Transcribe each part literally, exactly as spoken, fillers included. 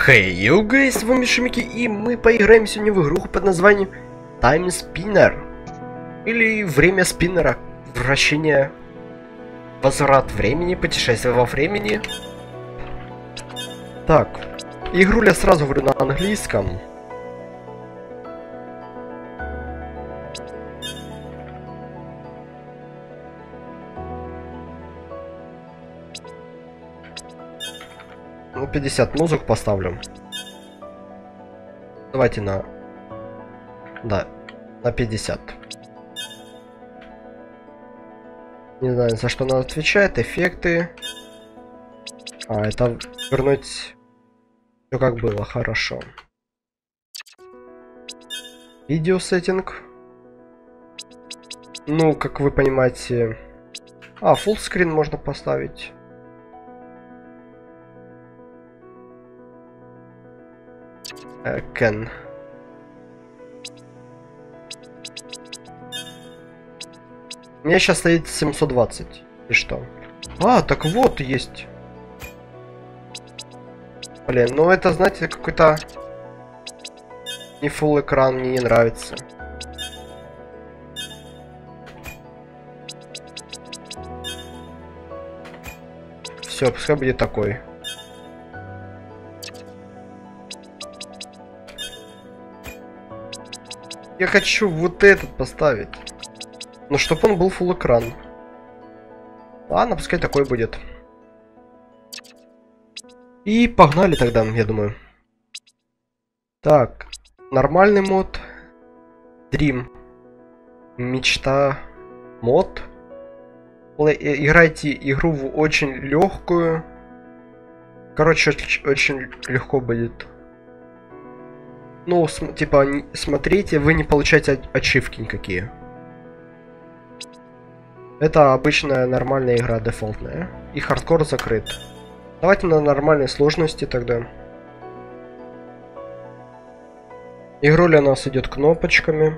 Хей, йоу гайс, с вами Шумики, и мы поиграем сегодня в игруху под названием Time Spinner. Или Время Спиннера. Вращение... Возврат времени, путешествие во времени. Так, игруля сразу говорю на английском. Ну, пятьдесят музыку поставлю. Давайте на... Да, на пятьдесят. Не знаю, за что она отвечает. Эффекты. А, это вернуть все как было. Хорошо. Видео сеттинг. Ну, как вы понимаете... А, full screen можно поставить. Can. У меня сейчас стоит семьсот двадцать. И что? А, так вот есть. Блин, ну это, знаете, какой-то не full экран, мне не нравится. Все, пускай будет такой. Я хочу вот этот поставить. Но чтобы он был full экран. Ладно, пускай такой будет. И погнали тогда, я думаю. Так, нормальный мод. Dream. Мечта. Мод. Играйте игру в очень легкую. Короче, очень, очень легко будет. Ну, типа, смотрите, вы не получаете ачивки никакие. Это обычная нормальная игра, дефолтная. И хардкор закрыт. Давайте на нормальной сложности тогда. Игруля у нас идет кнопочками.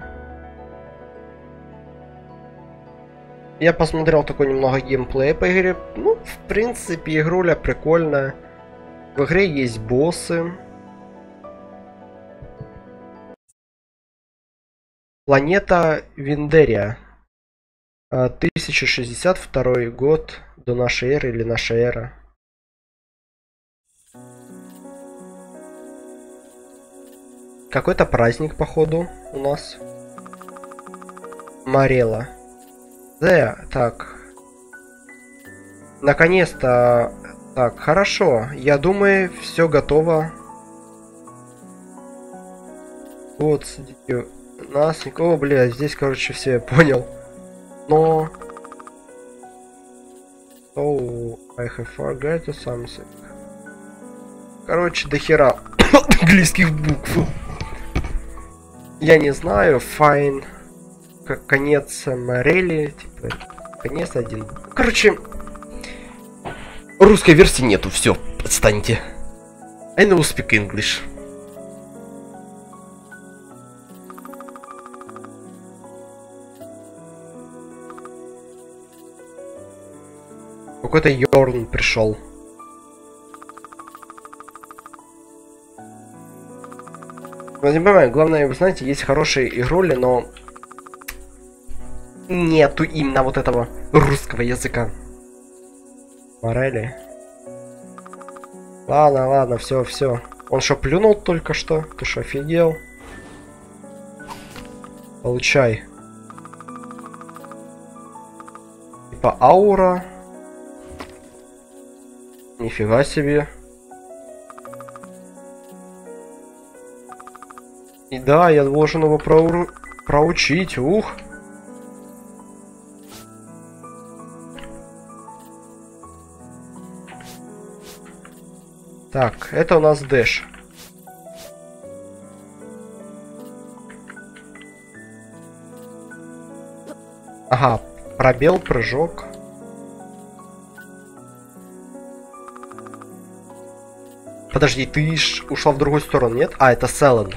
Я посмотрел такой немного геймплея по игре. Ну, в принципе, игруля прикольная. В игре есть боссы. Планета Виндерия. тысяча шестьдесят второй год до нашей эры или наша эра. Какой-то праздник, походу, у нас. Марела. Да, так. Наконец-то. Так, хорошо. Я думаю, все готово. Вот, сидите. Нас никого, бля, здесь, короче, все я понял. Но... Oh, I have forgotten something. Короче, до хера английских букв. Я не знаю, fine. Как конец Морели, типа, конец один. Короче, русской версии нету, все, отстаньте. I know speak English. Какой-то Йорн пришел. Ну, не понимаю, главное, вы знаете, есть хорошие игрули, но нету именно вот этого русского языка. Морели. Ладно, ладно, все, все. Он что, плюнул только что? Ты что, офигел? Получай. Типа аура. Нифига себе. И да, я должен его проуру... проучить, ух. Так, это у нас дэш. Ага, пробел, прыжок. Подожди, ты ж ушла в другую сторону, нет? А, это Селен.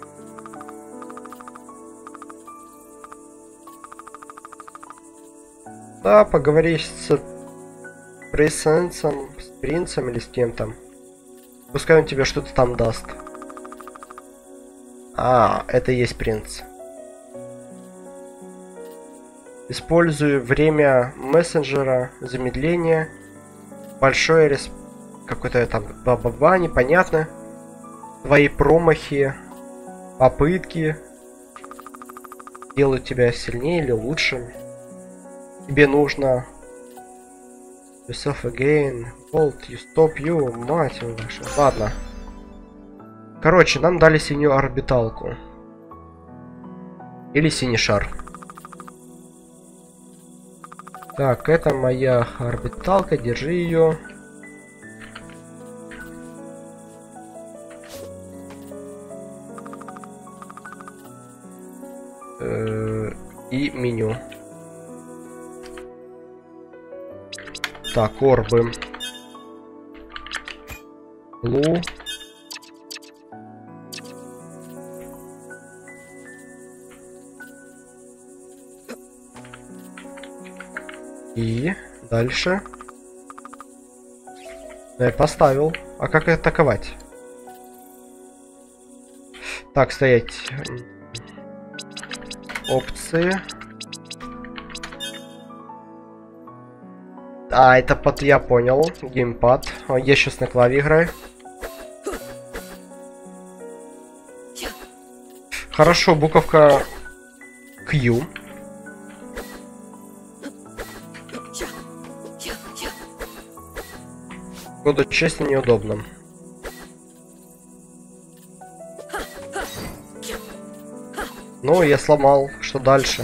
Да, поговори с принцем, с принцем или с кем там. Пускай он тебе что-то там даст. А, это и есть принц. Использую время мессенджера, замедление, большой респ... какой-то там ба-ба-ба, непонятно. Твои промахи, попытки делают тебя сильнее или лучше. Тебе нужно yourself again, bolt, you stop you, мать ваша. Ладно. Короче, нам дали синюю орбиталку. Или синий шар. Так, это моя орбиталка, держи ее. Э-э- и меню. Так, орбы. Блу. И дальше. Я поставил. А как атаковать? Так, стоять. Опции. А, это под, я понял. Геймпад. Я сейчас на клаве играю. Хорошо, буковка Q. Буду честно, неудобно. Ну, я сломал. Что дальше?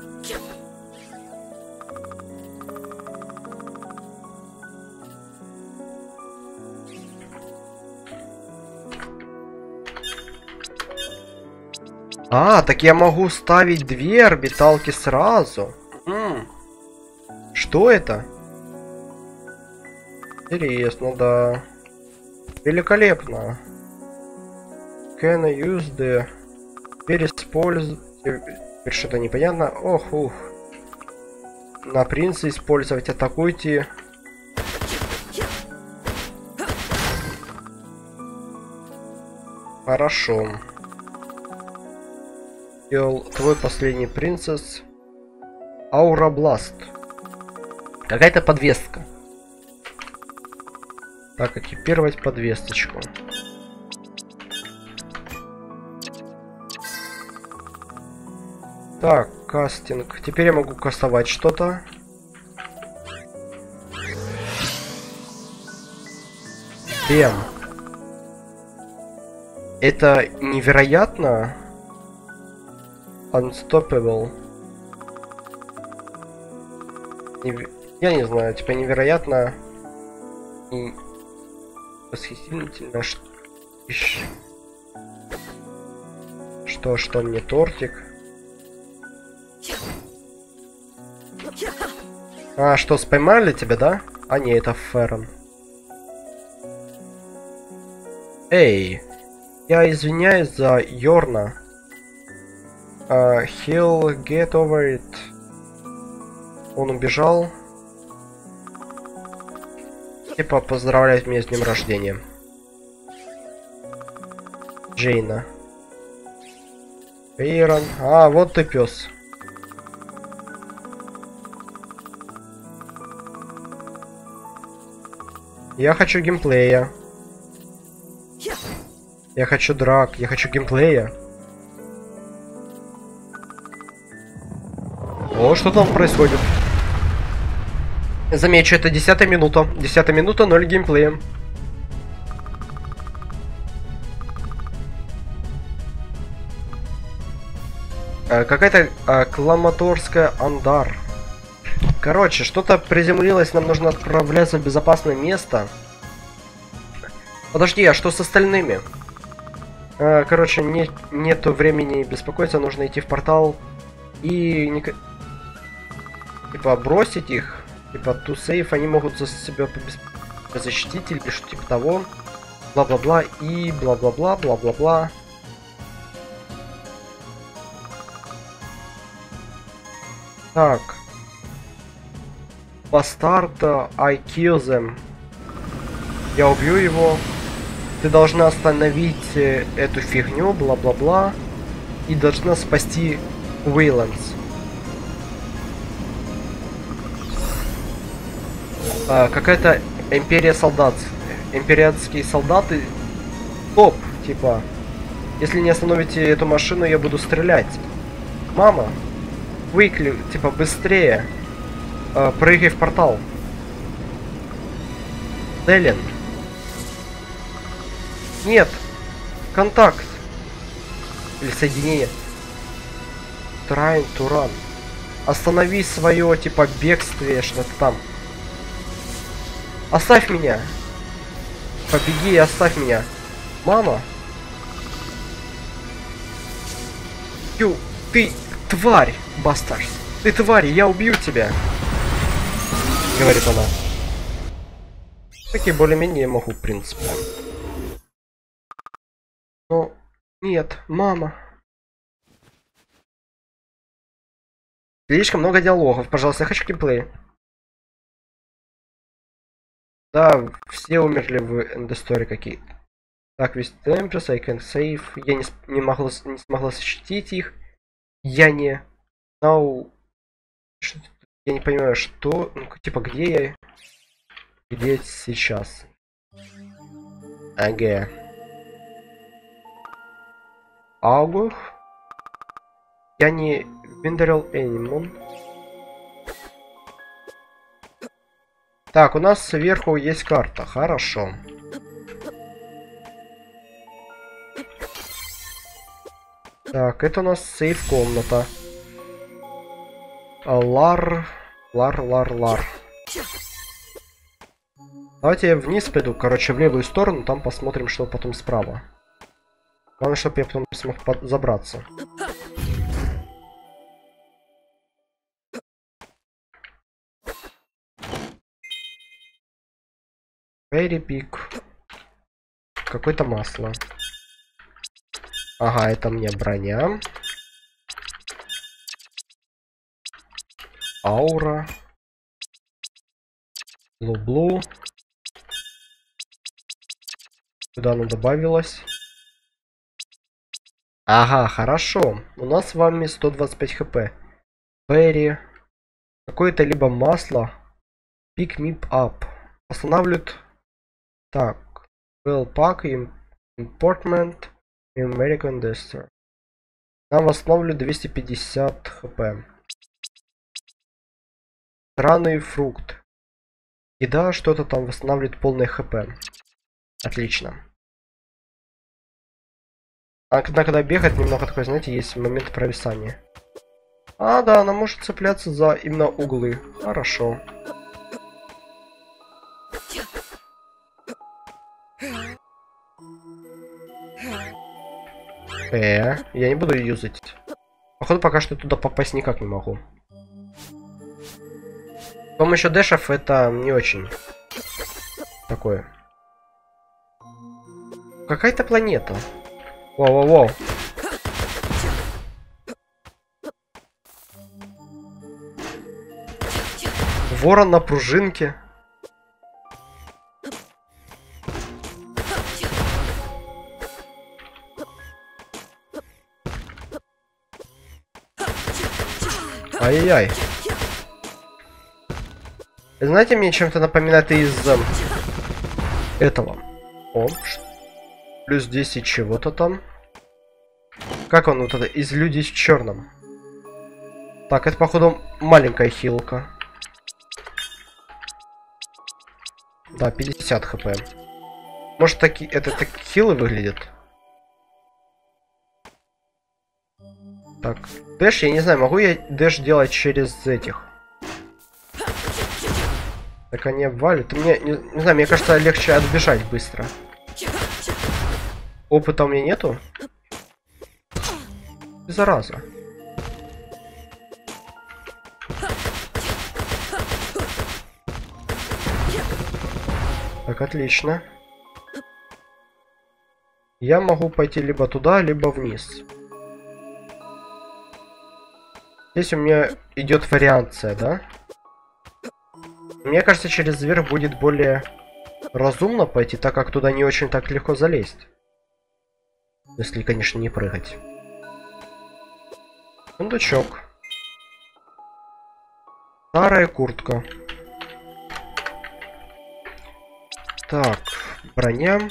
А, так я могу ставить две орбиталки сразу. М-м. Что это? Интересно, да. Великолепно. Can I use the... Теперь использовать... Теперь что-то непонятно. Ох, ух. На принца использовать. Атакуйте. Хорошо. Сделал твой последний принцесс. Аура Бласт. Какая-то подвеска. Так, экипировать подвесочку. Так, кастинг. Теперь я могу кастовать что-то. Бем. Это невероятно. Unstoppable. Неве... Я не знаю, типа невероятно. И... Восхитительно. Что... что, что мне тортик? А, что, споймали тебя, да? А, не, это Ферон. Эй, я извиняюсь за Йорна. Uh, he'll get over it. Он убежал. Типа, поздравляет меня с днем рождения. Джейна. Эйрон. А, вот ты пес. Я хочу геймплея. Я хочу драк. Я хочу геймплея. О, что там происходит? Замечу, это десятая минута. Десятая минута, ноль геймплея. А, какая-то а, Кламаторская Андар. Короче, что-то приземлилось, нам нужно отправляться в безопасное место. Подожди, а что с остальными? А, короче, не, нету времени беспокоиться, нужно идти в портал и... Не... Типа бросить их, типа to save, они могут за себя защитить или что типа того, бла-бла-бла и бла-бла-бла, бла-бла-бла. Так. Бастард, I kill them. Я убью его. Ты должна остановить эту фигню, бла-бла-бла. И должна спасти Уэйландс. А, какая-то империя солдат. Империанские солдаты. Стоп, типа. Если не остановите эту машину, я буду стрелять. Мама. Выкли, типа, быстрее. А, прыгай в портал. Делин. Нет. Контакт. Или соединение. Trying to run. Останови свое, типа, бегствие, что-то там. Оставь меня. Побеги и оставь меня. Мама. Ю, ты тварь, бастард. Ты тварь, я убью тебя. Говорит она. Такие более-менее могу, в принципе. Но нет, мама. Слишком много диалогов. Пожалуйста, я хочу геймплей. Да, все умерли в End Story какие-то. Так, весь Tempest, I can save. Я не, не, могла, не смогла защитить их. Я не... Now... Что, я не понимаю, что... Ну, типа, где я... Где я сейчас? Ага. Аугух. Я не... Виндерел Энимон. Так, у нас сверху есть карта. Хорошо. Так, это у нас сейф-комната. Лар... Лар, лар, лар. Давайте я вниз пойду, короче, в левую сторону. Там посмотрим, что потом справа. Главное, чтобы я потом смог забраться. Very big. Какое-то масло. Ага, это мне броня. Аура. Блу-блу. Сюда оно добавилось. Ага, хорошо. У нас с вами сто двадцать пять хп. Берри. Какое-то либо масло. Pick me up. Останавливает. Так. Well pack, important, American Duster. Нам восстановлю двести пятьдесят хп. Странный фрукт. Еда что-то там восстанавливает полное хп. Отлично. А когда, когда бегает, немного такой, знаете, есть момент провисания. А, да, она может цепляться за именно углы. Хорошо. Э, я не буду ее юзать. Походу, пока что туда попасть никак не могу. С помощью дэшев это не очень такое. Какая-то планета. Воу-воу-воу. Ворон на пружинке. Ай-яй-яй. Знаете, мне чем-то напоминает из э, этого. О, плюс десять чего-то там. Как он вот это? Из людей в черном. Так, это походу маленькая хилка. Да, пятьдесят хп. Может, такие это так хилы выглядят? Так, дэш, я не знаю, могу я дэш делать через этих? Так они обвалят. Мне, не, не знаю, мне кажется, легче отбежать быстро. Опыта у меня нету? Зараза. Так, отлично. Я могу пойти либо туда, либо вниз. Здесь у меня идет вариация, да? Мне кажется, через верх будет более разумно пойти, так как туда не очень так легко залезть. Если, конечно, не прыгать. Сундучок. Старая куртка. Так, броня.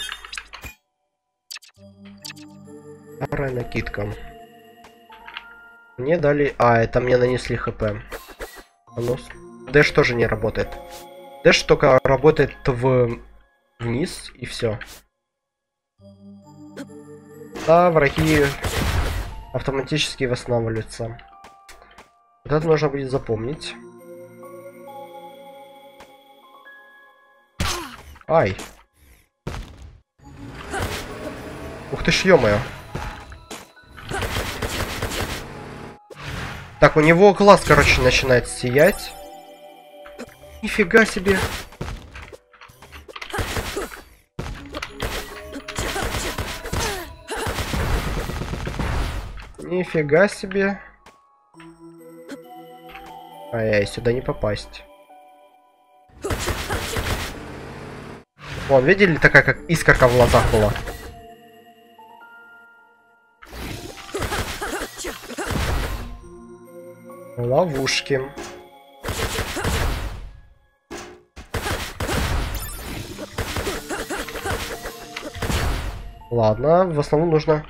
Старая накидка. Мне дали... А, это мне нанесли хп. А ну... Дэш тоже не работает. Дэш только работает в... вниз и все. Да, враги автоматически восстанавливаются. Вот это нужно будет запомнить. Ай. Ух ты ж, ё-моё. Так, у него глаз, короче, начинает сиять. Нифига себе. Нифига себе. Ай-яй, сюда не попасть. Вон, видели, такая как искорка в глазах была? Ловушки. Ладно, в основном нужно...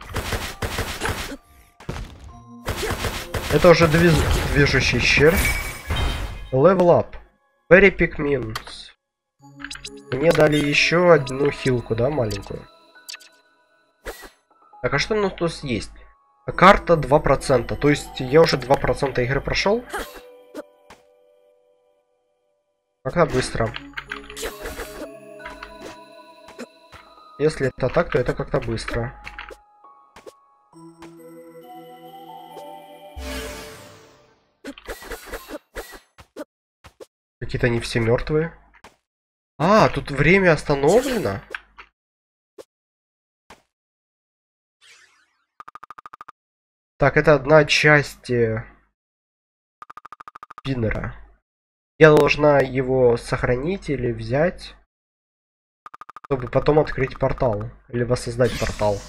Это уже движ... движущий червь. Level up. Very big means. Мне дали еще одну хилку, да, маленькую. Так, а что у нас тут есть? Карта два процента. То есть я уже два процента игры прошел. Как-то быстро. Если это так, то это как-то быстро. Какие-то они все мертвые. А, тут время остановлено. Так, это одна часть э, спиннера. Я должна его сохранить или взять, чтобы потом открыть портал. Или воссоздать портал.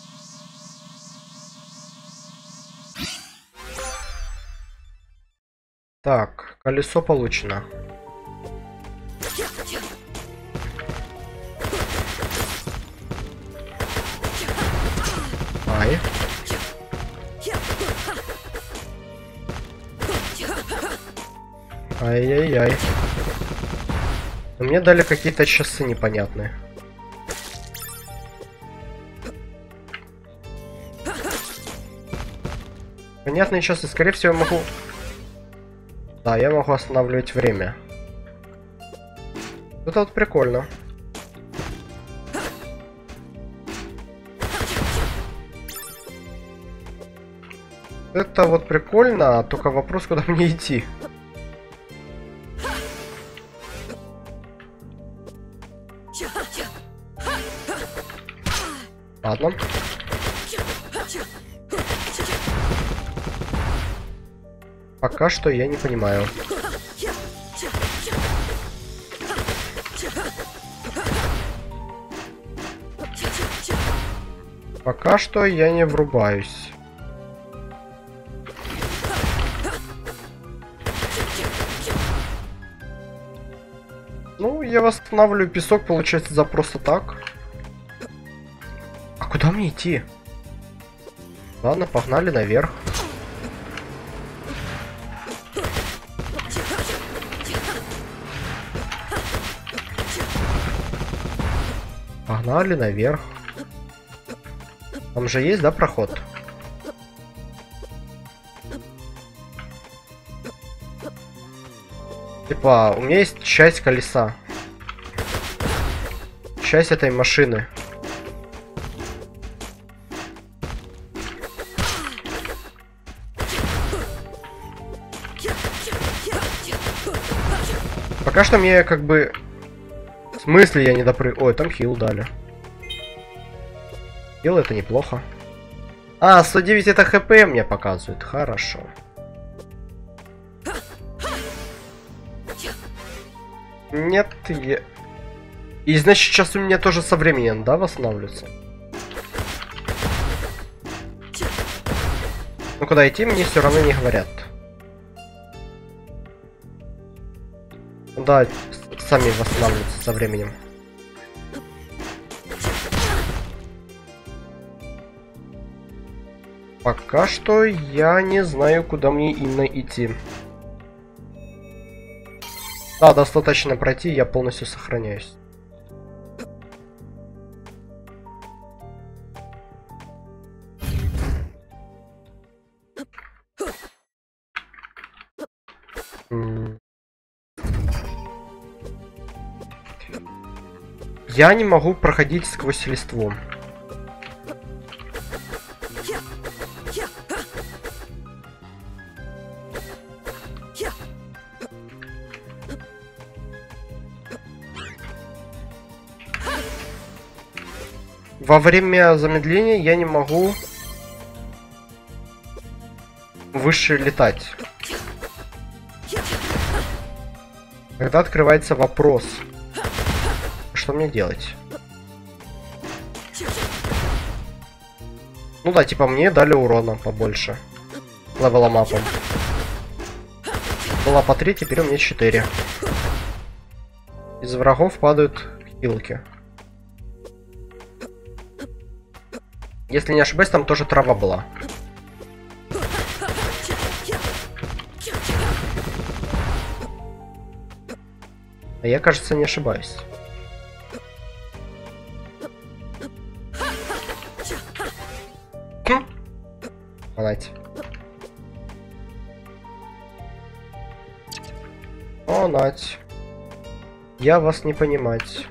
Так, колесо получено. Ай. Ай-яй-яй. Мне дали какие-то часы непонятные. Понятные часы. Скорее всего, я могу... Да, я могу останавливать время. Это вот прикольно. Это вот прикольно, только вопрос, куда мне идти. Ладно. Пока что я не понимаю. Пока что я не врубаюсь. Ну, я восстанавливаю песок, получается, за просто так. А куда мне идти? Ладно, погнали наверх. Погнали наверх. Там же есть, да, проход? Типа, у меня есть часть колеса. Часть этой машины. Пока что мне как бы... В смысле я не допрыг... Ой, там хил дали. Хил это неплохо. А, сто девять это хп мне показывает. Хорошо. Нет, я... И значит сейчас у меня тоже со временем, да, восстанавливается? Ну куда идти, мне все равно не говорят. Да, сами восстанавливаются со временем. Пока что я не знаю, куда мне именно идти. Да, достаточно пройти, я полностью сохраняюсь. Я не могу проходить сквозь листву. Во время замедления я не могу выше летать. Когда открывается вопрос, что мне делать? Ну да, типа мне дали урона побольше. Левелом апом. Была по три, теперь у меня четыре. Из врагов падают хилки. Если не ошибаюсь, там тоже трава была. А я, кажется, не ошибаюсь. Хм. Молодец. О, Надь. Я вас не понимать.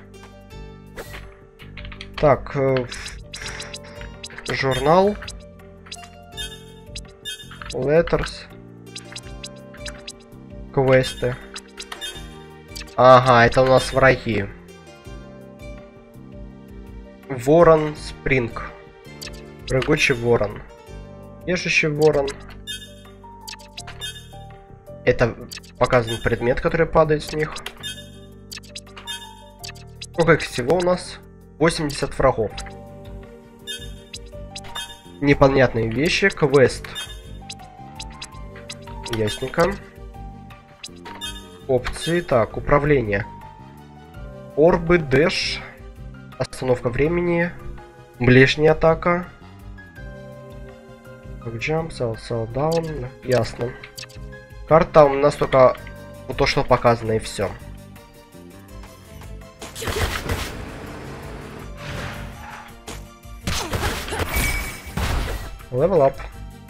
Так. Э Журнал. Letters. Квесты. Ага, это у нас враги. Ворон Спринг. Прыгучий ворон. Ежащий ворон. Это показан предмет, который падает с них. Сколько их всего у нас? восемьдесят врагов. Непонятные вещи. Квест. Ясненько. Опции. Так, управление. Орбы, дэш. Остановка времени. Ближняя атака. Jump, sell, sell down. Ясно. Карта у нас только вот то, что показано, и все. Level up.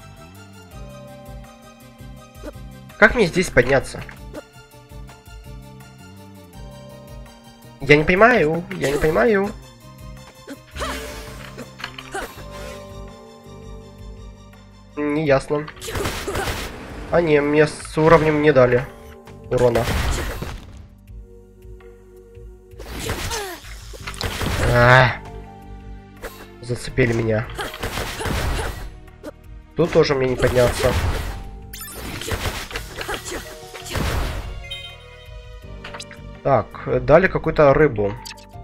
Как мне здесь подняться? Я не понимаю, я не понимаю. Не ясно. А не, мне с уровнем не дали урона. А-а-а. Зацепили меня. Тут тоже мне не подняться. Так, дали какую-то рыбу.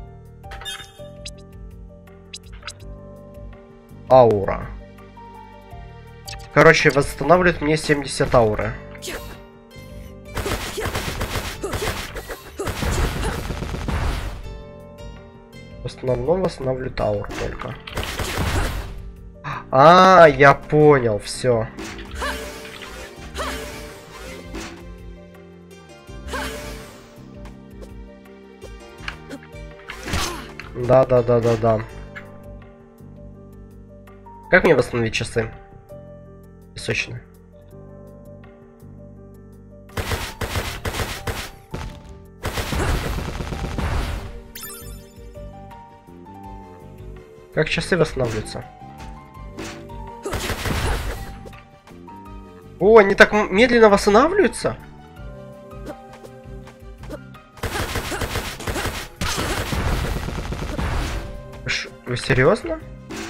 Аура. Короче, восстанавливает мне семьдесят ауры. В основном восстанавливает ауру только. А, я понял, все. Да, да, да, да, да. Как мне восстановить часы? Песочные. Как часы восстанавливаются? О, они так медленно восстанавливаются? Ш вы серьезно?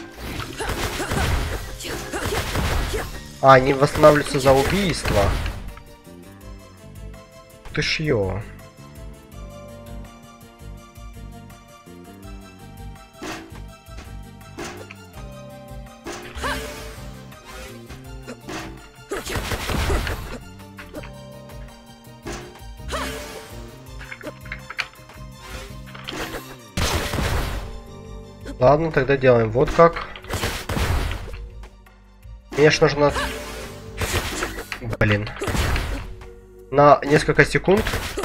А, они восстанавливаются за убийство. Ты ж ё. Ладно, тогда делаем вот как. Мне ж нужно... Блин. На несколько секунд.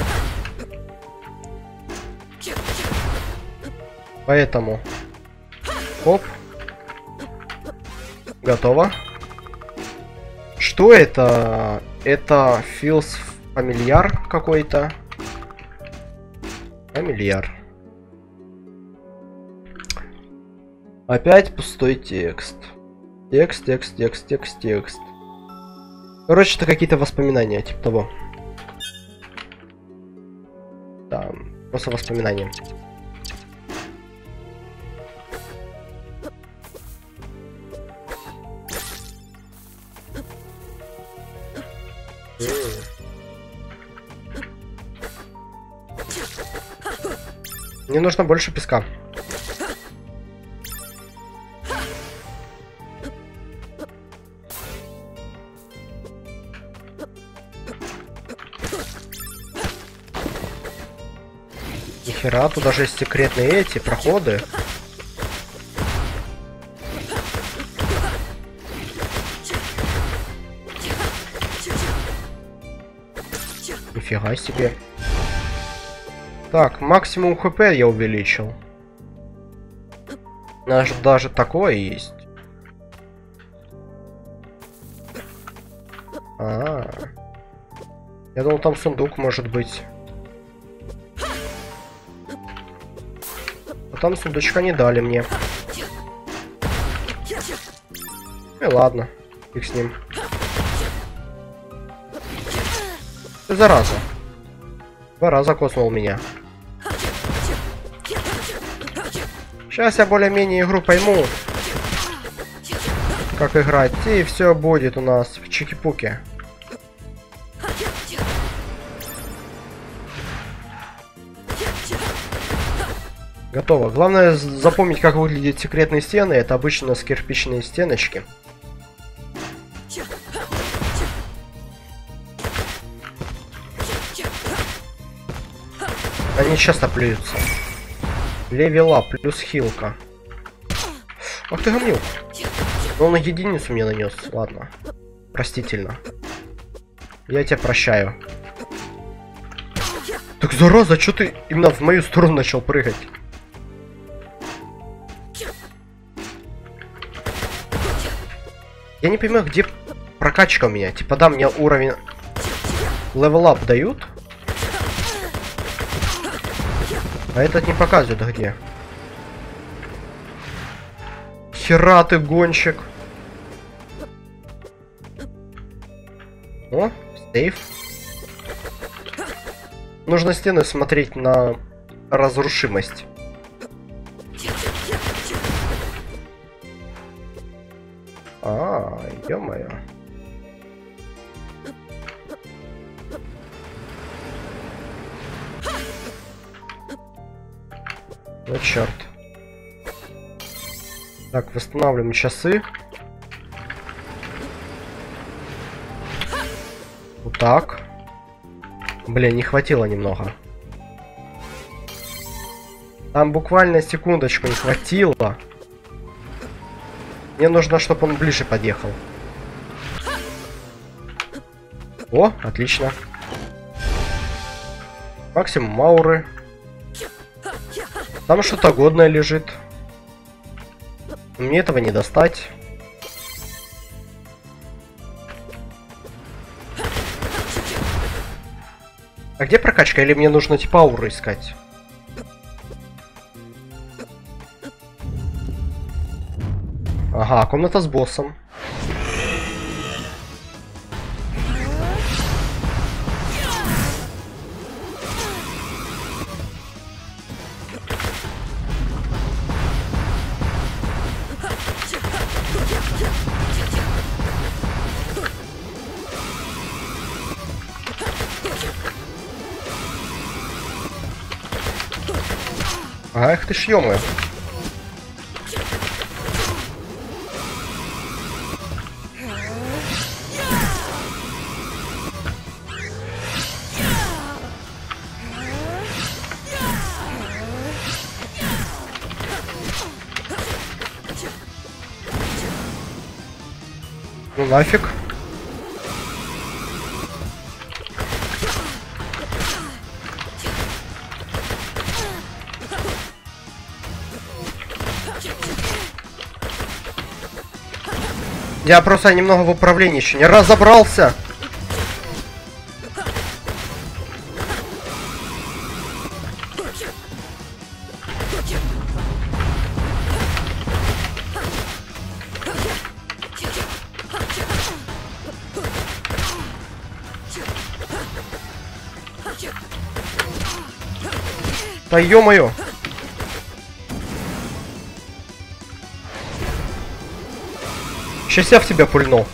Поэтому... Оп. Готово. Что это? Это feels familiar какой-то. Familiar. Опять пустой текст. Текст, текст, текст, текст, текст. Короче, это какие-то воспоминания, типа того. Да, просто воспоминания. Мне нужно больше песка. Нихера, тут даже есть секретные эти проходы. Нифига себе. Так, максимум хп я увеличил. Даже, даже такое есть. А, -а, а. Я думал, там сундук может быть. А там сундучка не дали мне. Ну и ладно, фиг с ним. Ты зараза. Два раза коснул меня. Сейчас я более-менее игру пойму, как играть, и все будет у нас в чики-пуке. Готово. Главное запомнить, как выглядят секретные стены. Это обычно у нас кирпичные стеночки. Они часто плюются. Левела плюс хилка. Ах ты гомнил. Но он на единицу мне нанес. Ладно. Простительно. Я тебя прощаю. Так зараза, что ты именно в мою сторону начал прыгать? Я не понимаю, где прокачка у меня. Типа, да, мне уровень левел-ап дают. А этот не показывает где. Хера ты гонщик. О, сейф. Нужно стены смотреть на разрушимость. А, ё-моё. Ну черт. Так, восстанавливаем часы. Вот так. Блин, не хватило немного. Там буквально секундочку не хватило. Мне нужно, чтобы он ближе подъехал. О, отлично. Максимум мауры. Там что-то годное лежит. Мне этого не достать. А где прокачка? Или мне нужно типа ауру искать? Ага, комната с боссом. Ах ты ж ё-моё. Нафиг. Я просто немного в управлении еще не разобрался. Да ё-моё! Сейчас я в тебя пульнул.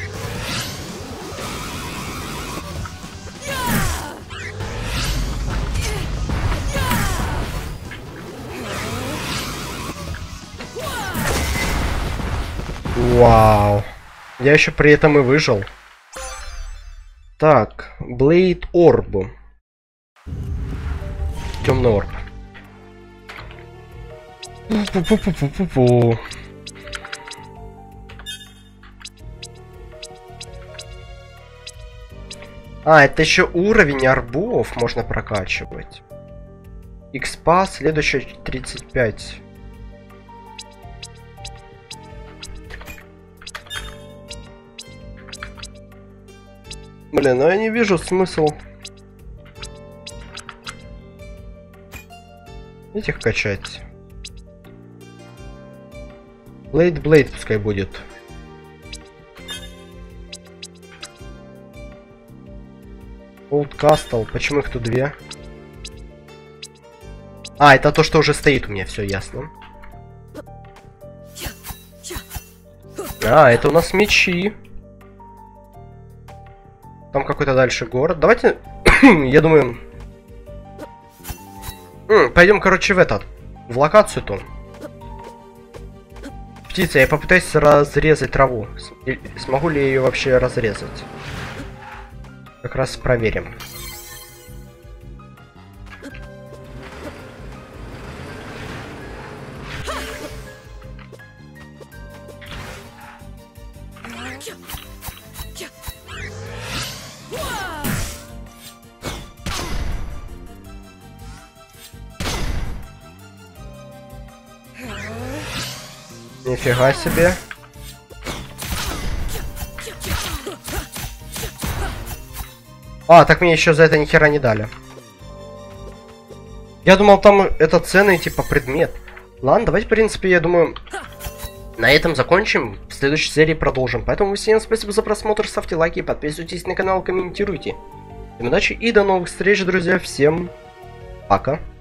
Вау. Я еще при этом и выжил. Так, Blade Orb. Темный орб. Пу-пу-пу-пу-пу-пу. А, это еще уровень орбов можно прокачивать. Экспа, следующая тридцать пять. Блин, ну я не вижу смысл этих качать. Blade Blade пускай будет. Old Castle, почему их тут две? А, это то, что уже стоит у меня, все ясно. А, это у нас мечи. Там какой-то дальше город. Давайте, я думаю... Пойдем, короче, в этот, в локацию-то. Птица, я попытаюсь разрезать траву. Смогу ли я ее вообще разрезать? Как раз проверим. Нифига себе. А, так мне еще за это ни хера не дали. Я думал, там это ценный типа предмет. Ладно, давайте, в принципе, я думаю, на этом закончим. В следующей серии продолжим. Поэтому всем спасибо за просмотр, ставьте лайки, подписывайтесь на канал, комментируйте. Всем удачи и до новых встреч, друзья. Всем пока.